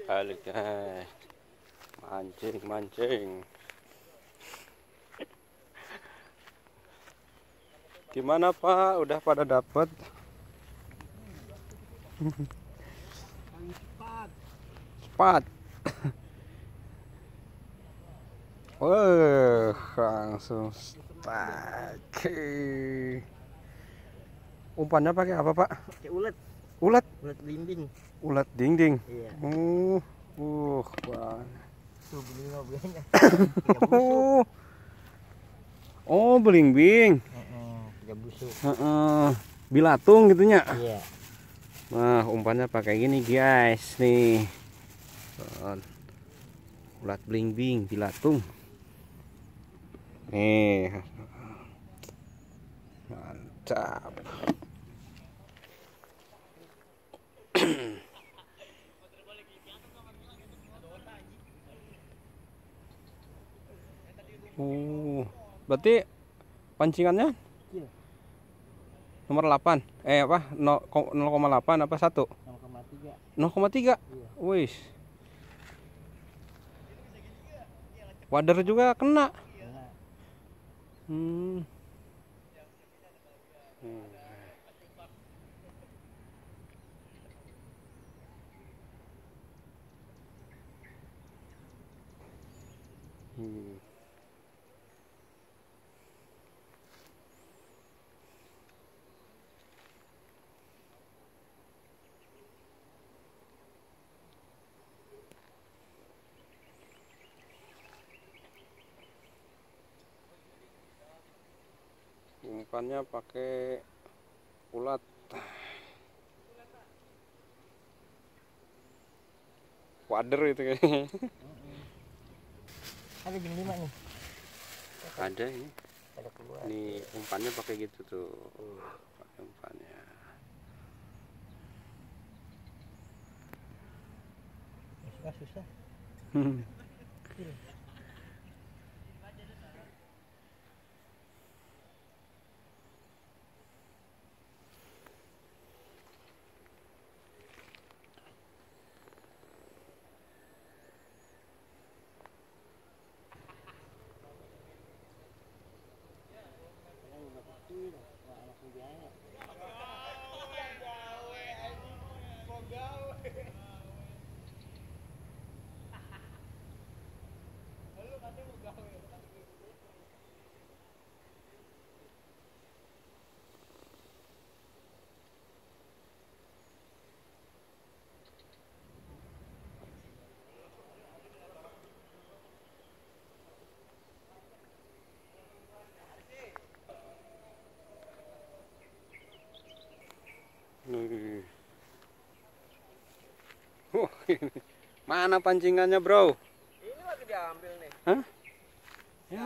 Balik guys, mancing. Gimana Pak? Udah pada dapet? Cepat. Wah, langsung stuck. Umpannya pakai apa Pak? Pakai ulet. Ulet? Ulet belimbing. Ulet dinding. Iya. Wah. Tuh belimbing mobilnya. Oh, belimbing. 3 busuk. Bilatung gitunya. Iya. Nah, umpannya pakai gini guys, nih. Ulat belimbing, bilatung. Nih. Mantap. Berarti pancingannya nomor 8. Apa? 0,8 apa 1? 0,3. 0,3. Iya. Wih. Wader juga kena. Hmm. Umpannya pakai ulat. Wader itu kayaknya. Ada jam 5 nih. Ada ini. Ada keluar. Nih umpannya pakai gitu tuh. Pakai umpannya. Susah. Mana pancingannya bro? Ini lagi diambil nih. Hah? Ya.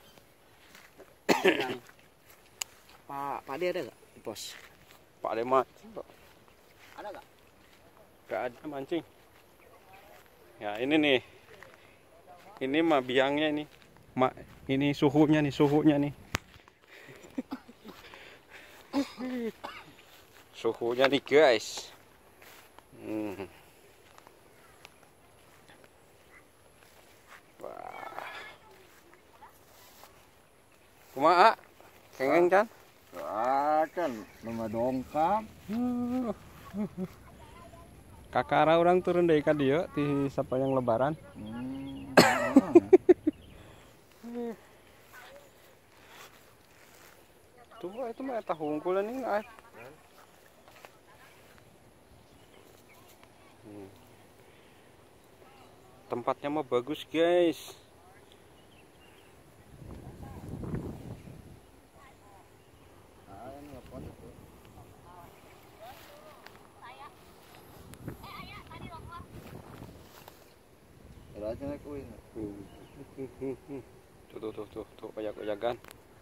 Pak Ade ada nggak di pos? Pak De mancing. Ada nggak? Gak ada mancing. Ya ini nih. Ini mah biangnya ini. Ini suhunya nih. Suhunya nih guys. Wah. Kumaha? Kengeng kan? Kan nama dongkap. Kakara orang turun dari ka dieu ti sapoyong lebaran. Tuh itu mah eta hungkulan ini ah. Tempatnya mah bagus guys. Tuh koyak-koyakan.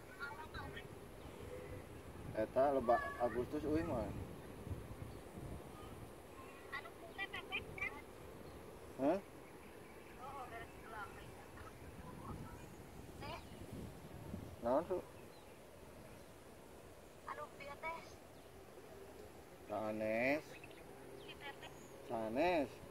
Eta lebak Agustus euy mah. Hah? Naon tuh? Sanes.